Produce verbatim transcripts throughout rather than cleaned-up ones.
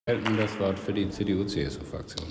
Das Wort für die C D U-C S U-Fraktion.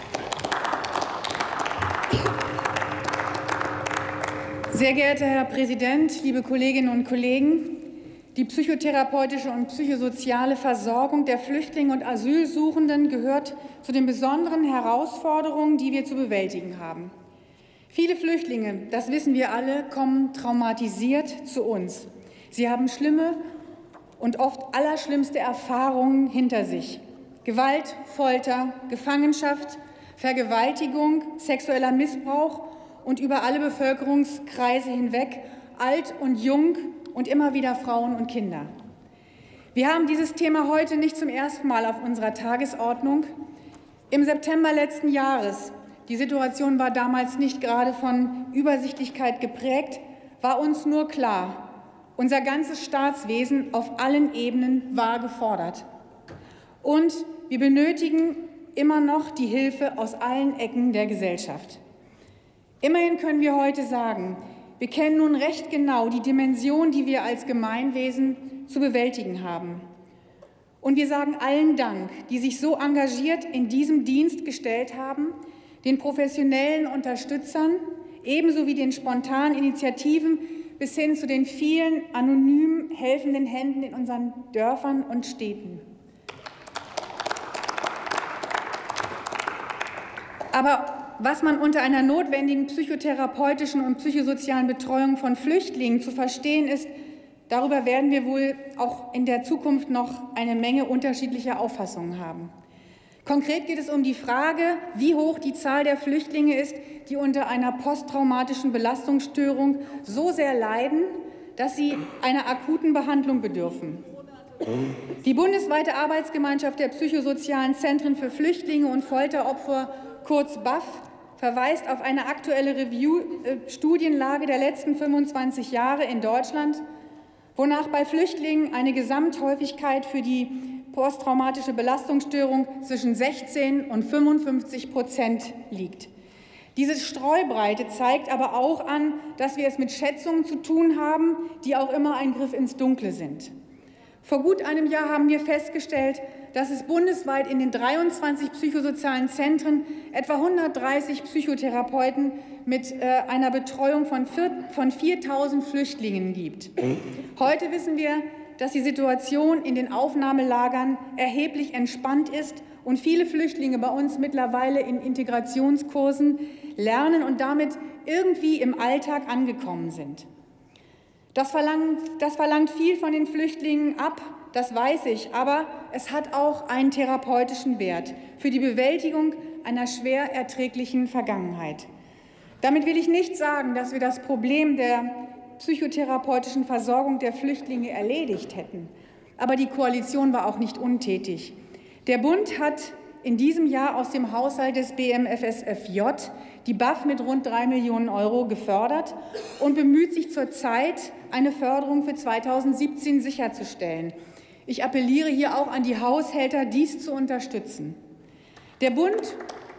Sehr geehrter Herr Präsident, liebe Kolleginnen und Kollegen! Die psychotherapeutische und psychosoziale Versorgung der Flüchtlinge und Asylsuchenden gehört zu den besonderen Herausforderungen, die wir zu bewältigen haben. Viele Flüchtlinge, das wissen wir alle, kommen traumatisiert zu uns. Sie haben schlimme und oft allerschlimmste Erfahrungen hinter sich. Gewalt, Folter, Gefangenschaft, Vergewaltigung, sexueller Missbrauch und über alle Bevölkerungskreise hinweg, alt und jung und immer wieder Frauen und Kinder. Wir haben dieses Thema heute nicht zum ersten Mal auf unserer Tagesordnung. Im September letzten Jahres, die Situation war damals nicht gerade von Übersichtlichkeit geprägt, war uns nur klar, unser ganzes Staatswesen auf allen Ebenen war gefordert. Und wir benötigen immer noch die Hilfe aus allen Ecken der Gesellschaft. Immerhin können wir heute sagen, wir kennen nun recht genau die Dimension, die wir als Gemeinwesen zu bewältigen haben. Und wir sagen allen Dank, die sich so engagiert in diesem Dienst gestellt haben, den professionellen Unterstützern, ebenso wie den spontanen Initiativen bis hin zu den vielen anonym helfenden Händen in unseren Dörfern und Städten. Aber was man unter einer notwendigen psychotherapeutischen und psychosozialen Betreuung von Flüchtlingen zu verstehen ist, darüber werden wir wohl auch in der Zukunft noch eine Menge unterschiedlicher Auffassungen haben. Konkret geht es um die Frage, wie hoch die Zahl der Flüchtlinge ist, die unter einer posttraumatischen Belastungsstörung so sehr leiden, dass sie einer akuten Behandlung bedürfen. Die bundesweite Arbeitsgemeinschaft der psychosozialen Zentren für Flüchtlinge und Folteropfer, kurz B A F, verweist auf eine aktuelle Review-Studienlage der letzten fünfundzwanzig Jahre in Deutschland, wonach bei Flüchtlingen eine Gesamthäufigkeit für die posttraumatische Belastungsstörung zwischen sechzehn und fünfundfünfzig Prozent liegt. Diese Streubreite zeigt aber auch an, dass wir es mit Schätzungen zu tun haben, die auch immer ein Griff ins Dunkle sind. Vor gut einem Jahr haben wir festgestellt, dass es bundesweit in den dreiundzwanzig psychosozialen Zentren etwa hundertdreißig Psychotherapeuten mit äh, einer Betreuung von, von viertausend Flüchtlingen gibt. Heute wissen wir, dass die Situation in den Aufnahmelagern erheblich entspannt ist und viele Flüchtlinge bei uns mittlerweile in Integrationskursen lernen und damit irgendwie im Alltag angekommen sind. Das verlangt, das verlangt viel von den Flüchtlingen ab, das weiß ich, aber es hat auch einen therapeutischen Wert für die Bewältigung einer schwer erträglichen Vergangenheit. Damit will ich nicht sagen, dass wir das Problem der psychotherapeutischen Versorgung der Flüchtlinge erledigt hätten. Aber die Koalition war auch nicht untätig. Der Bund hat in diesem Jahr aus dem Haushalt des B M F S F J die B A F mit rund drei Millionen Euro gefördert und bemüht sich zurzeit, eine Förderung für zweitausendsiebzehn sicherzustellen. Ich appelliere hier auch an die Haushälter, dies zu unterstützen. Der Bund,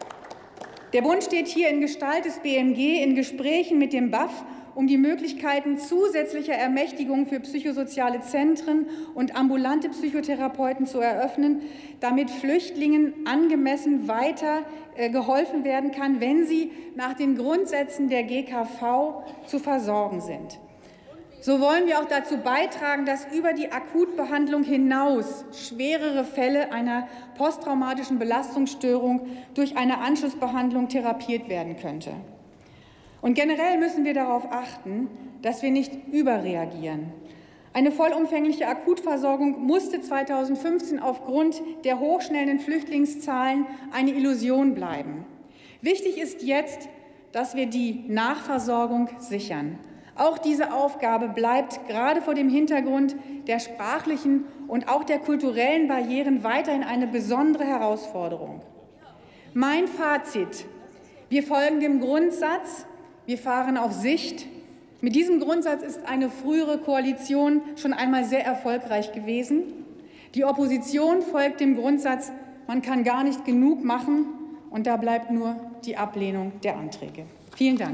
der Bund steht hier in Gestalt des B M G in Gesprächen mit dem B A F, um die Möglichkeiten zusätzlicher Ermächtigung für psychosoziale Zentren und ambulante Psychotherapeuten zu eröffnen, damit Flüchtlingen angemessen weiter äh, geholfen werden kann, wenn sie nach den Grundsätzen der G K V zu versorgen sind. So wollen wir auch dazu beitragen, dass über die Akutbehandlung hinaus schwerere Fälle einer posttraumatischen Belastungsstörung durch eine Anschlussbehandlung therapiert werden könnte. Und generell müssen wir darauf achten, dass wir nicht überreagieren. Eine vollumfängliche Akutversorgung musste zweitausendfünfzehn aufgrund der hochschnellen Flüchtlingszahlen eine Illusion bleiben. Wichtig ist jetzt, dass wir die Nachversorgung sichern. Auch diese Aufgabe bleibt gerade vor dem Hintergrund der sprachlichen und auch der kulturellen Barrieren weiterhin eine besondere Herausforderung. Mein Fazit: Wir folgen dem Grundsatz, wir fahren auf Sicht. Mit diesem Grundsatz ist eine frühere Koalition schon einmal sehr erfolgreich gewesen. Die Opposition folgt dem Grundsatz, man kann gar nicht genug machen, und da bleibt nur die Ablehnung der Anträge. Vielen Dank.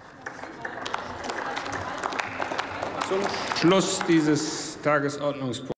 Zum Schluss dieses Tagesordnungspunkts